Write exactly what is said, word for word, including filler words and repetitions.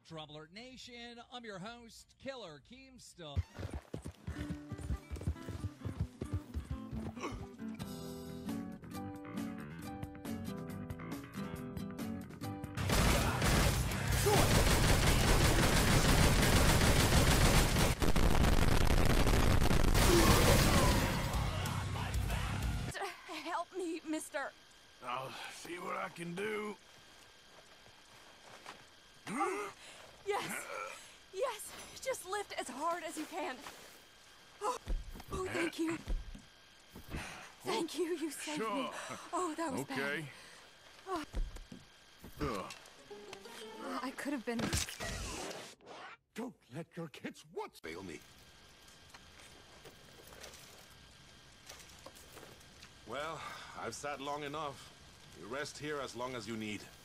Travel Alert Nation, I'm your host, Killer Keemstar. Help me, mister. I'll see what I can do. Oh, yes. Yes. Just lift as hard as you can. Oh, oh thank you. Thank you. You saved Sure. me. Oh, that was Okay. bad. Oh. I could have been... Don't let your kids what fail me. Well, I've sat long enough. You rest here as long as you need.